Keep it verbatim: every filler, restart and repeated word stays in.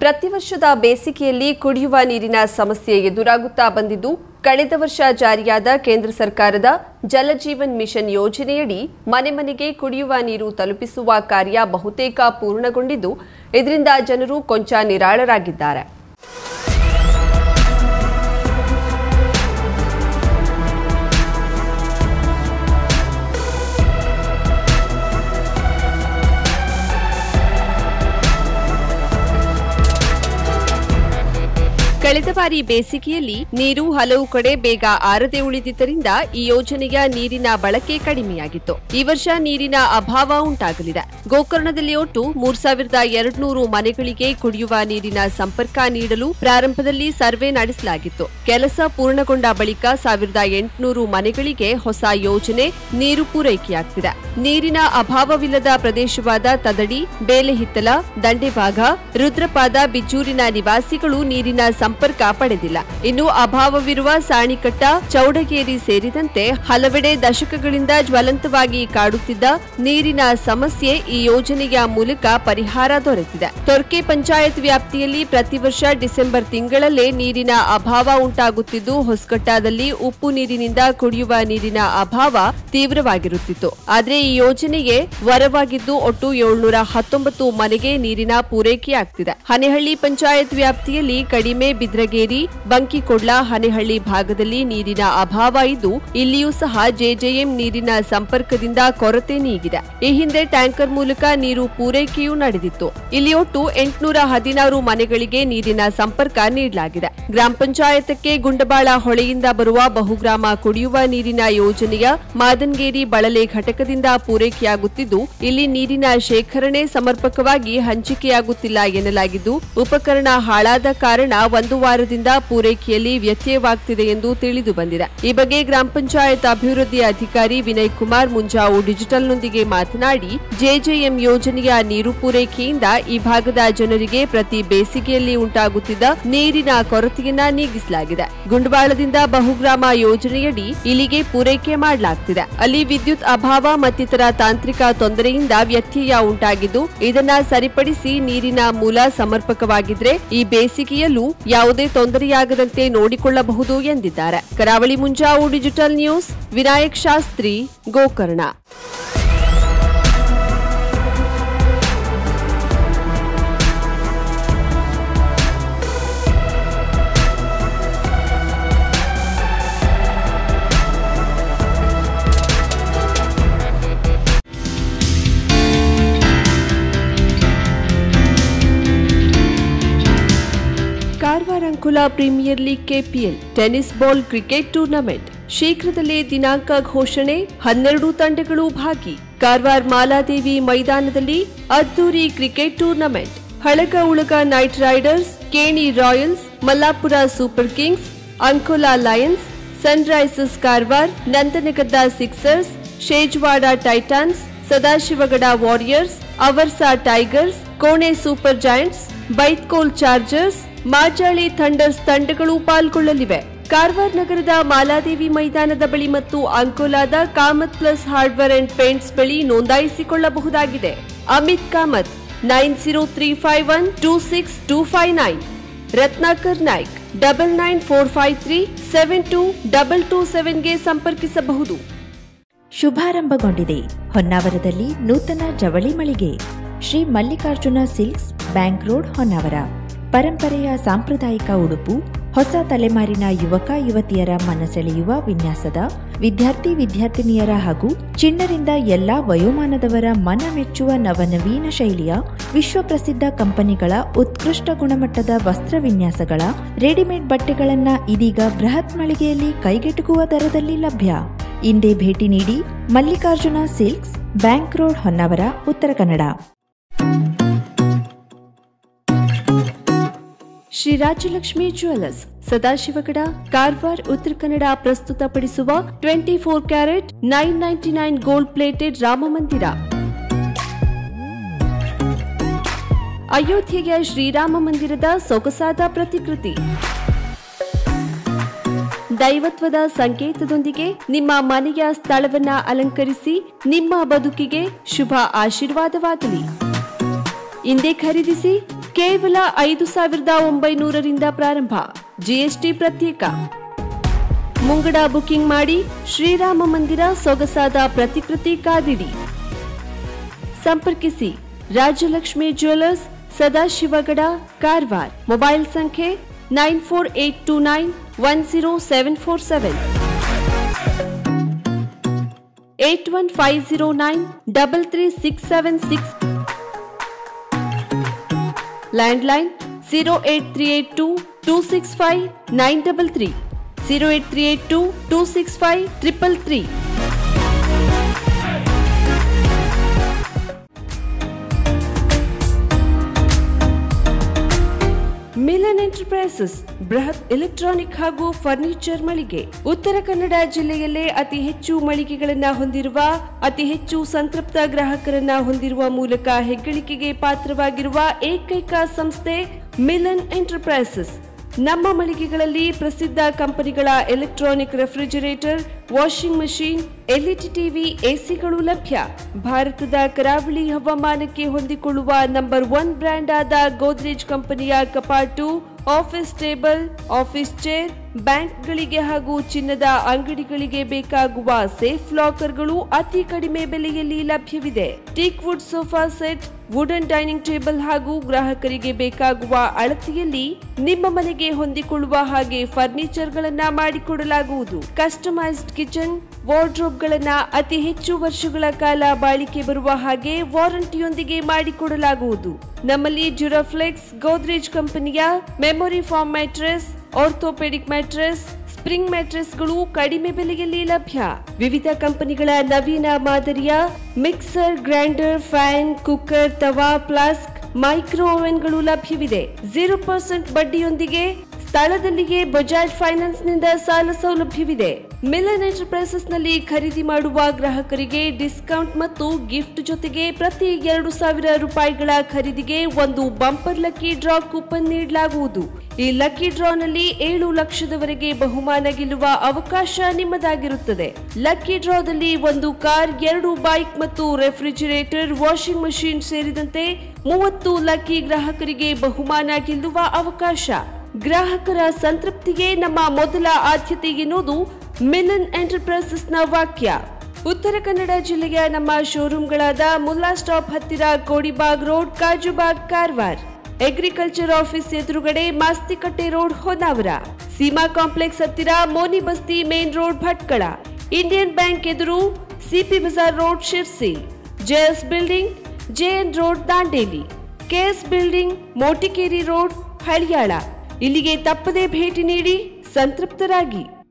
ಪ್ರತಿ ವರ್ಷದ ಬೇಸಿಗೆಯಲ್ಲಿ ಕುಡಿಯುವ ನೀರಿನ ಸಮಸ್ಯೆ ಎದುರಾಗುತ್ತಾ ಬಂದಿದ್ದು ಕಳೆದ ವರ್ಷ ಜಾರಿಯಾದ ಕೇಂದ್ರ ಸರ್ಕಾರದ ಜಲಜೀವನ್ ಮಿಷನ್ ಯೋಜನೆಯಡಿ ಮನೆ ಮನೆಗೆ ಕುಡಿಯುವ ನೀರು ತಲುಪಿಸುವ ಕಾರ್ಯ ಬಹುತೇಕ ಪೂರ್ಣಗೊಂಡಿದ್ದು ಇದರಿಂದ ಜನರು ಕೊಂಚ ನಿರಾಳರಾಗಿದ್ದಾರೆ. ಕಳೆದ ಬಾರಿ ಬೇಸಿಗೆಯಲ್ಲಿ ನೀರು ಹಲವು ಕಡೆ ಬೇಗ ಆರದೆ ಉಳಿದಿದ್ದರಿಂದ ಈ ಯೋಜನೆಯ ನೀರಿನ ಬಳಕೆ ಕಡಿಮೆಯಾಗಿತ್ತು. ಈ ವರ್ಷ ನೀರಿನ ಅಭಾವ ಉಂಟಾಗಲಿದೆ. ಗೋಕರ್ಣದಲ್ಲಿ ಒಟ್ಟು ಮೂರ್ ಸಾವಿರದ ಎರಡು ನೂರು ಮನೆಗಳಿಗೆ ಕುಡಿಯುವ ನೀರಿನ ಸಂಪರ್ಕ ನೀಡಲು ಪ್ರಾರಂಭದಲ್ಲಿ ಸರ್ವೆ ನಡೆಸಲಾಗಿತ್ತು. ಕೆಲಸ ಪೂರ್ಣಗೊಂಡ ಬಳಿಕ ಸಾವಿರದ ಎಂಟುನೂರು ಮನೆಗಳಿಗೆ ಹೊಸ ಯೋಜನೆ ನೀರು ಪೂರೈಕೆಯಾಗ್ತಿದೆ. ನೀರಿನ ಅಭಾವವಿಲ್ಲದ ಪ್ರದೇಶವಾದ ತದಡಿ, ಬೇಲೆಹಿತ್ತಲ, ದಂಡೆಭಾಗ, ರುದ್ರಪಾದ, ಬಿಜ್ಜೂರಿನ ನಿವಾಸಿಗಳು ನೀರಿನ ಸಂಪರ್ಕ ಪಡೆದಿಲ್ಲ. ಇನ್ನು ಅಭಾವವಿರುವ ಸಾಣಿಕಟ್ಟ, ಚೌಡಗೇರಿ ಸೇರಿದಂತೆ ಹಲವೆಡೆ ದಶಕಗಳಿಂದ ಜ್ವಲಂತವಾಗಿ ಕಾಡುತ್ತಿದ್ದ ನೀರಿನ ಸಮಸ್ಯೆ ಈ ಯೋಜನೆಯ ಮೂಲಕ ಪರಿಹಾರ ದೊರೆತಿದೆ. ತೊರ್ಕೆ ಪಂಚಾಯತ್ ವ್ಯಾಪ್ತಿಯಲ್ಲಿ ಪ್ರತಿ ವರ್ಷ ಡಿಸೆಂಬರ್ ತಿಂಗಳಲ್ಲೇ ನೀರಿನ ಅಭಾವ ಉಂಟಾಗುತ್ತಿದ್ದು ಹೊಸಕಟ್ಟದಲ್ಲಿ ಉಪ್ಪು ನೀರಿನಿಂದ ಕುಡಿಯುವ ನೀರಿನ ಅಭಾವ ತೀವ್ರವಾಗಿರುತ್ತಿತ್ತು. ಆದರೆ ಈ ಯೋಜನೆಗೆ ವರವಾಗಿದ್ದು ಒಟ್ಟು ಏಳ್ನೂರ ಹತ್ತೊಂಬತ್ತು ಮನೆಗೆ ನೀರಿನ ಪೂರೈಕೆಯಾಗ್ತಿದೆ. ಹನೇಹಳ್ಳಿ ಪಂಚಾಯತ್ ವ್ಯಾಪ್ತಿಯಲ್ಲಿ ಕಡಿಮೆ ಬಿದ್ರಗೇರಿ, ಬಂಕಿಕೊಡ್ಲ, ಹನೇಹಳ್ಳಿ ಭಾಗದಲ್ಲಿ ನೀರಿನ ಅಭಾವ ಇದ್ದು ಇಲ್ಲಿಯೂ ಸಹ ಜೆಜೆಎಂ ನೀರಿನ ಸಂಪರ್ಕದಿಂದ ಕೊರತೆ ನೀಗಿದೆ. ಈ ಹಿಂದೆ ಟ್ಯಾಂಕರ್ ಮೂಲಕ ನೀರು ಪೂರೈಕೆಯೂ ನಡೆದಿತ್ತು. ಇಲ್ಲಿ ಒಟ್ಟು ಎಂಟುನೂರ ಹದಿನಾರು ಮನೆಗಳಿಗೆ ನೀರಿನ ಸಂಪರ್ಕ ನೀಡಲಾಗಿದೆ. ಗ್ರಾಮ ಪಂಚಾಯತಕ್ಕೆ ಗುಂಡಬಾಳ ಹೊಳೆಯಿಂದ ಬರುವ ಬಹುಗ್ರಾಮ ಕುಡಿಯುವ ನೀರಿನ ಯೋಜನೆಯ ಮಾದನ್ಗೇರಿ ಬಳಲೆ ಘಟಕದಿಂದ ಪೂರೈಕೆಯಾಗುತ್ತಿದ್ದು ಇಲ್ಲಿ ನೀರಿನ ಶೇಖರಣೆ ಸಮರ್ಪಕವಾಗಿ ಹಂಚಿಕೆಯಾಗುತ್ತಿಲ್ಲ ಎನ್ನಲಾಗಿದ್ದು ಉಪಕರಣ ಹಾಳಾದ ಕಾರಣ ಒಂದು ವಾರದಿಂದ ಪೂರೈಕೆಯಲ್ಲಿ ವ್ಯತ್ಯಯವಾಗುತ್ತಿದೆ ಎಂದು ತಿಳಿದು ಬಂದಿದೆ. ಈ ಬಗ್ಗೆ ಗ್ರಾಮ ಪಂಚಾಯತ್ ಅಭಿವೃದ್ಧಿ ಅಧಿಕಾರಿ ವಿನಯ್ ಕುಮಾರ್ ಮುಂಜಾವು ಡಿಜಿಟಲ್ನೊಂದಿಗೆ ಮಾತನಾಡಿ ಜೆಜೆಎಂ ಯೋಜನೆಯ ನೀರು ಪೂರೈಕೆಯಿಂದ ಈ ಭಾಗದ ಜನರಿಗೆ ಪ್ರತಿ ಬೇಸಿಗೆಯಲ್ಲಿ ಉಂಟಾಗುತ್ತಿದ್ದ ನೀರಿನ ಕೊರತೆಯನ್ನ ನೀಗಿಸಲಾಗಿದೆ. ಗುಂಡಬಾಳದಿಂದ ಬಹುಗ್ರಾಮ ಯೋಜನೆಯಡಿ ಇಲ್ಲಿಗೆ ಪೂರೈಕೆ ಮಾಡಲಾಗುತ್ತಿದೆ. ಅಲ್ಲಿ ವಿದ್ಯುತ್ ಅಭಾವ ಮತ್ತಿತರ ತಾಂತ್ರಿಕ ತೊಂದರೆಯಿಂದ ವ್ಯತ್ಯಯ ಉಂಟಾಗಿದ್ದು ಇದನ್ನ ಸರಿಪಡಿಸಿ ನೀರಿನ ಮೂಲ ಸಮರ್ಪಕವಾಗಿದ್ರೆ ಈ ಬೇಸಿಗೆಯಲ್ಲೂ ಯಾವುದೇ ತೊಂದರೆಯಾಗದಂತೆ ನೋಡಿಕೊಳ್ಳಬಹುದು ಎಂದಿದ್ದಾರೆ. Karavali Munjavu digital news, Vinayak Shastri, Gokarna. Karwar Ankola premier league KPL tennis ball cricket tournament ಶೀಘ್ರದಲ್ಲೇ ದಿನಾಂಕ ಘೋಷಣೆ. ಹನ್ನೆರಡು ತಂಡಗಳು ಭಾಗಿ. ಕಾರವಾರ ಮಾಲಾದೇವಿ ಮೈದಾನದಲ್ಲಿ ಅದ್ದೂರಿ cricket tournament. Halaga Ulaga knight riders, Keni royals, Mallapur super kings, Ankola lions, sunrisers Karwar, Nandanagadda sixers, Shejwada titans, Sadashivgad warriors, Avarsa tigers, Kone super giants, Baithkol chargers, Majali thunders ತಂಡಗಳು ಪಾಲ್ಗೊಳ್ಳಲಿವೆ. ಕಾರವಾರ ನಗರದ ಮಾಲಾದೇವಿ ಮೈದಾನದ ಬಳಿ ಮತ್ತು ಅಂಕೋಲಾದ Kamath plus hardware and paints ಬಳಿ ನೋಂದಾಯಿಸಿಕೊಳ್ಳಬಹುದಾಗಿದೆ. Amit Kamath nine zero three five one two six two five nine, Ratnakar Naik double nine four five three seven two double two ಸೆವೆನ್ಗೆ ಸಂಪರ್ಕಿಸಬಹುದು. ಶುಭಾರಂಭಗೊಂಡಿದೆ ಹೊನ್ನಾವರದಲ್ಲಿ ನೂತನ ಜವಳಿ ಮಳಿಗೆ Shri Mallikarjuna silks, bank road, Honnavar. ಪರಂಪರೆಯ ಸಾಂಪ್ರದಾಯಿಕ ಉಡುಪು, ಹೊಸ ತಲೆಮಾರಿನ ಯುವಕ ಯುವತಿಯರ ಮನಸೆಳೆಯುವ ವಿನ್ಯಾಸದ, ವಿದ್ಯಾರ್ಥಿ ವಿದ್ಯಾರ್ಥಿನಿಯರ ಹಾಗೂ ಚಿಣ್ಣರಿಂದ ಎಲ್ಲಾ ವಯೋಮಾನದವರ ಮನ ಮೆಚ್ಚುವ ನವನವೀನ ಶೈಲಿಯ ವಿಶ್ವಪ್ರಸಿದ್ಧ ಕಂಪನಿಗಳ ಉತ್ಕೃಷ್ಟ ಗುಣಮಟ್ಟದ ವಸ್ತ್ರ ವಿನ್ಯಾಸಗಳ ರೆಡಿಮೇಡ್ ಬಟ್ಟೆಗಳನ್ನ ಇದೀಗ ಬೃಹತ್ ಮಳಿಗೆಯಲ್ಲಿ ಕೈಗೆಟುಕುವ ದರದಲ್ಲಿ ಲಭ್ಯ. ಇಂದೇ ಭೇಟಿ ನೀಡಿ. Mallikarjuna silks, bank road, Honnavar, Uttara Kannada. Shri Rajalakshmi jewellers, Sadashivgad, Karwar, Uttara Kannada ಪ್ರಸ್ತುತಪಡಿಸುವ twenty four carat nine ninety nine gold plated Rama Mandira. ಅಯೋಧ್ಯೆಯ ಶ್ರೀರಾಮ ಮಂದಿರದ ಸೊಗಸಾದ ಪ್ರತಿಕೃತಿ. ದೈವತ್ವದ ಸಂಕೇತದೊಂದಿಗೆ ನಿಮ್ಮ ಮನೆಯ ಸ್ಥಳವನ್ನ ಅಲಂಕರಿಸಿ ನಿಮ್ಮ ಬದುಕಿಗೆ ಶುಭ ಆಶೀರ್ವಾದವಾಗಲಿ. ಇಂದೇ ಖರೀದಿಸಿ ಕೇವಲ ಐದು ಸಾವಿರದ ಒಂಬೈನೂರರಿಂದ ಪ್ರಾರಂಭ. ಜಿಎಸ್ಟಿ ಪ್ರತ್ಯೇಕ. ಮುಂಗಡ ಬುಕಿಂಗ್ ಮಾಡಿ ಶ್ರೀರಾಮ ಮಂದಿರ ಸೊಗಸಾದ ಪ್ರತಿಕೃತಿ ಕಾದಿಡಿ. ಸಂಪರ್ಕಿಸಿ ರಾಜಲಕ್ಷ್ಮಿ ಜ್ಯುವೆಲ್ಲರ್ಸ್, ಸದಾಶಿವಗಡ, ಕಾರವಾರ. ಮೊಬೈಲ್ ಸಂಖ್ಯೆ nine four eight two nine one zero seven four seven eight one five zero nine double three six seven six. Landline zero eight three eight two two six five nine double three zero eight three eight two two six five triple three. Milan enterprises ಬೃಹತ್ electronic ಹಾಗೂ furniture ಮಳಿಗೆ. ಉತ್ತರ ಕನ್ನಡ ಜಿಲ್ಲೆಯಲ್ಲೇ ಅತಿ ಹೆಚ್ಚು ಮಳಿಗೆಗಳನ್ನ ಹೊಂದಿರುವ, ಅತಿ ಹೆಚ್ಚು ಸಂತೃಪ್ತ ಗ್ರಾಹಕರನ್ನ ಹೊಂದಿರುವ ಮೂಲಕ ಹೆಗ್ಗಳಿಕೆಗೆ ಪಾತ್ರವಾಗಿರುವ ಏಕೈಕ ಸಂಸ್ಥೆ ಮಿಲನ್ ಎಂಟರ್ಪ್ರೈಸಸ್. ನಮ್ಮ ಮಳಿಗೆಗಳಲ್ಲಿ ಪ್ರಸಿದ್ಧ ಕಂಪನಿಗಳ electronic refrigerator, washing machine, LED TV, ಎಸಿಗಳು ಲಭ್ಯ. ಭಾರತದ ಕರಾವಳಿ ಹವಾಮಾನಕ್ಕೆ ಹೊಂದಿಕೊಳ್ಳುವ ನಂಬರ್ ಒನ್ ಬ್ರ್ಯಾಂಡ್ ಆದ ಗೋದ್ರೇಜ್ ಕಂಪನಿಯ ಕಪಾಟು, ಆಫೀಸ್ ಟೇಬಲ್, ಆಫೀಸ್ ಚೇರ್, ಬ್ಯಾಂಕ್ಗಳಿಗೆ ಹಾಗೂ ಚಿನ್ನದ ಅಂಗಡಿಗಳಿಗೆ ಬೇಕಾಗುವ ಸೇಫ್ ಲಾಕರ್ಗಳು ಅತಿ ಕಡಿಮೆ ಬೆಲೆಯಲ್ಲಿ ಲಭ್ಯವಿದೆ. Teak wood sofa set, wooden dining table ಹಾಗೂ ಗ್ರಾಹಕರಿಗೆ ಬೇಕಾಗುವ ಅಳತೆಯಲ್ಲಿ ನಿಮ್ಮ ಮನೆಗೆ ಹೊಂದಿಕೊಳ್ಳುವ ಹಾಗೆ ಫರ್ನಿಚರ್ ಗಳನ್ನ ಮಾಡಿಕೊಡಲಾಗುವುದು. ಕಸ್ಟಮೈಸ್ಡ್ ಕಿಚನ್, ವಾರ್ಡ್ರೋಬ್ ಗಳನ್ನ ಅತಿ ಹೆಚ್ಚು ವರ್ಷಗಳ ಕಾಲ ಬಾಳಿಕೆ ಬರುವ ಹಾಗೆ ವಾರಂಟಿಯೊಂದಿಗೆ ಮಾಡಿಕೊಡಲಾಗುವುದು. ನಮ್ಮಲ್ಲಿ ಡ್ಯೂರಾಫ್ಲೆಕ್ಸ್, ಗೋದ್ರೇಜ್ ಕಂಪನಿಯ memory foam mattress, orthopaedic mattress, spring ಮ್ಯಾಟ್ರೆಸ್ಗಳು ಕಡಿಮೆ ಬೆಲೆಯಲ್ಲಿ ಲಭ್ಯ. ವಿವಿಧ ಕಂಪನಿಗಳ ನವೀನ ಮಾದರಿಯ ಮಿಕ್ಸರ್, ಗ್ರೈಂಡರ್, ಫ್ಯಾನ್, ಕುಕ್ಕರ್, ತವಾ, ಫ್ಲಾಸ್ಕ್, ಮೈಕ್ರೋ ಓವೆನ್ಗಳು ಲಭ್ಯವಿದೆ. ಜೀರೋ ಪರ್ಸೆಂಟ್ ಬಡ್ಡಿಯೊಂದಿಗೆ ಸ್ಥಳದಲ್ಲಿಯೇ ಬಜಾಜ್ ಫೈನಾನ್ಸ್ ನಿಂದ ಸಾಲ ಸೌಲಭ್ಯವಿದೆ. ಮಿಲನ್ ಎಂಟರ್ಪ್ರೈಸಸ್ ನಲ್ಲಿ ಖರೀದಿ ಮಾಡುವ ಗ್ರಾಹಕರಿಗೆ ಡಿಸ್ಕೌಂಟ್ ಮತ್ತು ಗಿಫ್ಟ್ ಜೊತೆಗೆ ಪ್ರತಿ ಎರಡು ಸಾವಿರ ರೂಪಾಯಿಗಳ ಖರೀದಿಗೆ ಒಂದು ಬಂಪರ್ ಲಕ್ಕಿ ಡ್ರಾ ಕೂಪನ್ ನೀಡಲಾಗುವುದು. ಈ ಲಕ್ಕಿ ಡ್ರಾನಲ್ಲಿ ಏಳು ಲಕ್ಷದವರೆಗೆ ಬಹುಮಾನ ಗೆಲ್ಲುವ ಅವಕಾಶ ನಿಮ್ಮದಾಗಿರುತ್ತದೆ. ಲಕ್ಕಿ ಡ್ರಾದಲ್ಲಿ ಒಂದು ಕಾರ್, ಎರಡು ಬೈಕ್ ಮತ್ತು ರೆಫ್ರಿಜಿರೇಟರ್, ವಾಷಿಂಗ್ ಮಷೀನ್ ಸೇರಿದಂತೆ ಮೂವತ್ತು ಲಕ್ಕಿ ಗ್ರಾಹಕರಿಗೆ ಬಹುಮಾನ ಗೆಲ್ಲುವ ಅವಕಾಶ. ಗ್ರಾಹಕರ ಸಂತೃಪ್ತಿಗೆ ನಮ್ಮ ಮೊದಲ ಆದ್ಯತೆ ಎನ್ನುವುದು ಮಿಲನ್ ಎಂಟರ್ಪ್ರೈಸಸ್ ನ ವಾಕ್ಯ. ಉತ್ತರ ಕನ್ನಡ ಜಿಲ್ಲೆಯ ನಮ್ಮ ಶೋರೂಮ್ಗಳಾದ ಮುಲ್ಲಾ ಸ್ಟಾಪ್ ಹತ್ತಿರ Kodibag road, Kajubag, Karwar. Agriculture office ಎದುರುಗಡೆ ಮಾಸ್ತಿಕಟ್ಟೆ ರೋಡ್, ಹೊನ್ನಾವರ. ಸೀಮಾ ಕಾಂಪ್ಲೆಕ್ಸ್ ಹತ್ತಿರ Moni Basti main road, Bhatkal. Indian bank ಎದುರು CP Bazar road, Sirsi. JS building, JN road, Dandeli. KS building, Motikeri road, Haliyal. ಇಲ್ಲಿಗೆ ತಪ್ಪದೇ ಭೇಟಿ ನೀಡಿ ಸಂತೃಪ್ತರಾಗಿ.